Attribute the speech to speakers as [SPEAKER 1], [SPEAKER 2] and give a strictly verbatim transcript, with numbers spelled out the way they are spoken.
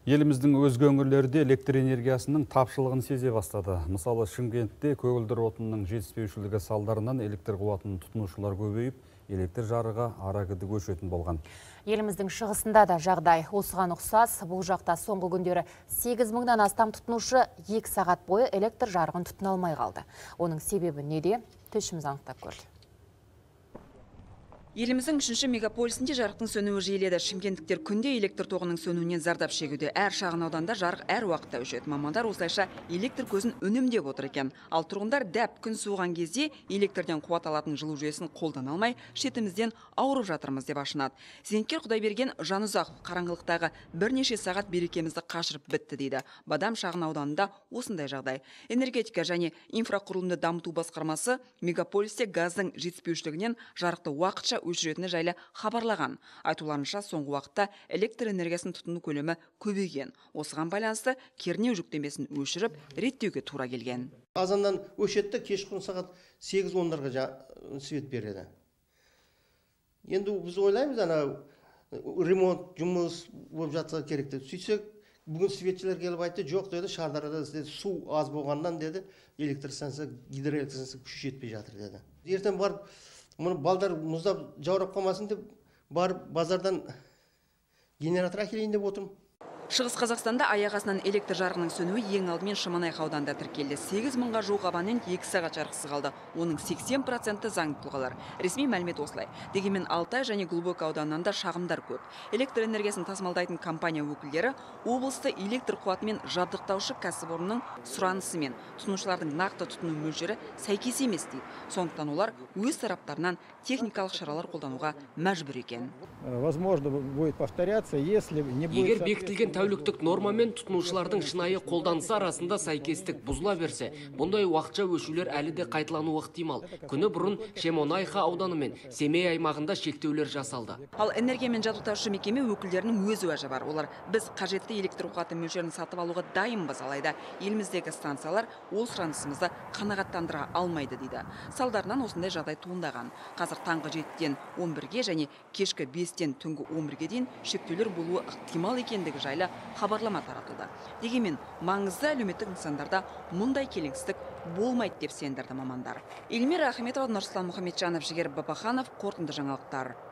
[SPEAKER 1] Еліміздің өзге өңірлерде электр энергиясының тапшылығын сезе бастады. Мысалы, Шымкентте көгілдір отынның жетіспеушілігі салдарынан электр қуатын тұтынушылар көбейіп, электр жарығы ара гідік өшетін болған.
[SPEAKER 2] Еліміздің шығысында да жағдай осыған ұқсас. Бұл жақта соңғы күндері сегіз мыңнан астам тұтынушы екі сағат бойы электр жарығын тұтына алмай қалды. Оның себебі неде? Тілшіміз анықтап көрді.
[SPEAKER 3] Еліміздің үшінші мегаполисінде жарықтың сөнуі жиіледі. Шымкенттіктер күнде электр тоғының сөнуінен зардап шегуде. Әр шағын ауданда жарық әр уақытта өшеді. Мамандар осылайша электр көзін үнемдеп отыр екен. Ал тұрғындар дәп күн суыған кезде электрден қуат алатын жылу жүйесін қолдана алмай, шетімізден ауырып жатырмыз деп ашынады. Зейнеткер Құдайберген Жанұзақов қараңғылықтағы бірнеше сағат берекемізді қашырып бітті дейді. Бадам шағын ауданында осындай жағдай. Энергетика және инфрақұрылымды дамыту басқармасы мегаполисте газдың жетіспеушілігінен жарықты уақытша өшіретіні жайлы хабарлаған. Айтуларынша, соңғы уақытта электр энергиясын тұтыну көлемі көбейген. Осыған байланысты кернеу жүктемесін өшіріп, реттеуге тура келген.
[SPEAKER 4] Азаннан өшетті, кешқұрын сағат сегіз ондарға свет береді. Енді біз ойлаймыз, ана ремонт жұмыс болып жатса керек деп. Сөйтсек, бүгін светчілер келіп айтты, жоқ деді, Шардарада су аз болғаннан деді, электр станция, гидроэлектр станция күші жетпей жатыр деді. Ертең барып мұны балдар мұздап жаурап қалмасын деп барып базардан генератор әкелейін деп отырмын.
[SPEAKER 3] Шығыс Қазақстанда аяқ астынан электр жарығының сөнуі ең алдымен Шаманайха ауданында тіркелді. сегіз мыңға жуық абонент екі сағат жарықсыз қалды. Оның сексен проценті заңды тұлғалар. Ресми мәлімет осылай. Дегенмен Алтай және Глубок ауданында шағымдар көп. Электр энергиясын тасымалдайтын компания өкілдері облысты электр қуатымен жабдықтаушы кәсіпорынның сұранысымен тұтынушылардың нақты тұтыну мөлшері сәйкес емес дейді. Сондықтан олар өз тараптарынан техникалық шаралар қолдануға мәжбүр екен.
[SPEAKER 5] Возможно, будет повторяться, если не будет.
[SPEAKER 6] Егер бекітілген тәуліктік нормамен тұтынушылардың шынайы қолданысы арасында сәйкестік бұзыла берсе, бұндай уақытша өшулер әлі де қайталануы ықтимал. Күні бұрын Шемонайха ауданы мен Семей аймағында шектеулер жасалды.
[SPEAKER 3] Ал энергиямен жабдықтаушы мекеме өкілдерінің өз уәжі бар. Олар біз қажетті электр қуаты мөлшерін сатып алуға дайынбыз, алайда еліміздегі станциялар ол сұранысымызды қанағаттандыра алмайды дейді. Салдарынан осындай жағдай туындаған. Қазір таңғы жетіден он бірге және кешкі бестен түнгі он бірге дейін шектеулер болуы ықтимал екендігі жайлы хабарлама таратылды. Дегенмен маңызды әлеуметтік нысандарда мұндай келеңсіздік болмайды деп сендірді мамандар. Эльмира Ахметова, Нұрслан Мұхамеджанов, Жігер Бабаханов, қорытынды жаңалықтар.